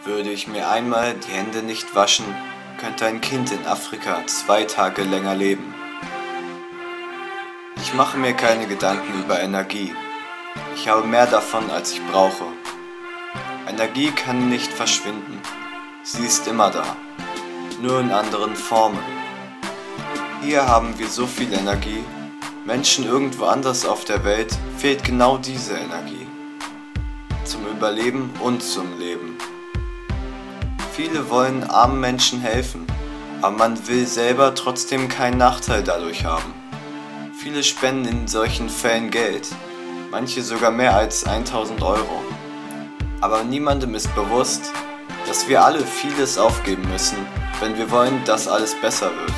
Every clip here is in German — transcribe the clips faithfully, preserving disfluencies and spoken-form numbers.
Würde ich mir einmal die Hände nicht waschen, könnte ein Kind in Afrika zwei Tage länger leben. Ich mache mir keine Gedanken über Energie. Ich habe mehr davon, als ich brauche. Energie kann nicht verschwinden. Sie ist immer da, nur in anderen Formen. Hier haben wir so viel Energie. Menschen irgendwo anders auf der Welt fehlt genau diese Energie. Zum Überleben und zum Leben. Viele wollen armen Menschen helfen, aber man will selber trotzdem keinen Nachteil dadurch haben. Viele spenden in solchen Fällen Geld, manche sogar mehr als tausend Euro. Aber niemandem ist bewusst, dass wir alle vieles aufgeben müssen, wenn wir wollen, dass alles besser wird.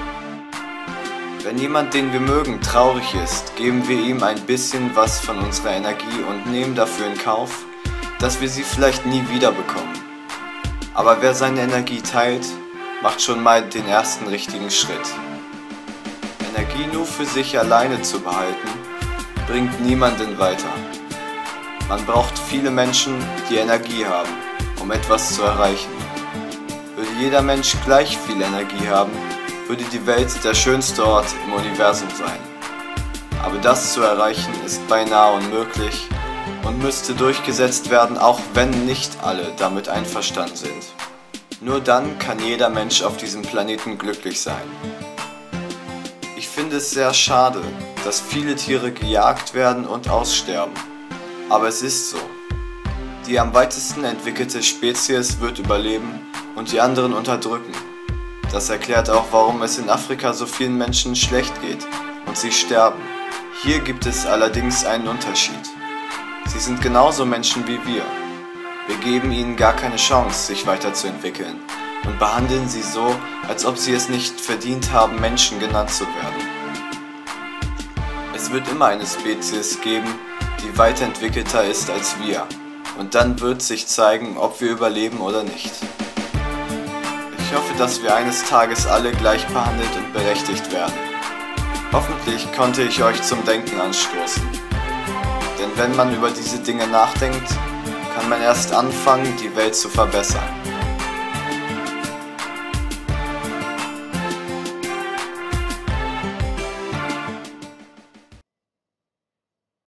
Wenn jemand, den wir mögen, traurig ist, geben wir ihm ein bisschen was von unserer Energie und nehmen dafür in Kauf, dass wir sie vielleicht nie wieder bekommen. Aber wer seine Energie teilt, macht schon mal den ersten richtigen Schritt. Energie nur für sich alleine zu behalten, bringt niemanden weiter. Man braucht viele Menschen, die Energie haben, um etwas zu erreichen. Würde jeder Mensch gleich viel Energie haben, würde die Welt der schönste Ort im Universum sein. Aber das zu erreichen ist beinahe unmöglich und müsste durchgesetzt werden, auch wenn nicht alle damit einverstanden sind. Nur dann kann jeder Mensch auf diesem Planeten glücklich sein. Ich finde es sehr schade, dass viele Tiere gejagt werden und aussterben. Aber es ist so. Die am weitesten entwickelte Spezies wird überleben und die anderen unterdrücken. Das erklärt auch, warum es in Afrika so vielen Menschen schlecht geht und sie sterben. Hier gibt es allerdings einen Unterschied. Sie sind genauso Menschen wie wir. Wir geben ihnen gar keine Chance, sich weiterzuentwickeln und behandeln sie so, als ob sie es nicht verdient haben, Menschen genannt zu werden. Es wird immer eine Spezies geben, die weiterentwickelter ist als wir, und dann wird sich zeigen, ob wir überleben oder nicht. Ich hoffe, dass wir eines Tages alle gleich behandelt und berechtigt werden. Hoffentlich konnte ich euch zum Denken anstoßen. Denn wenn man über diese Dinge nachdenkt, kann man erst anfangen, die Welt zu verbessern.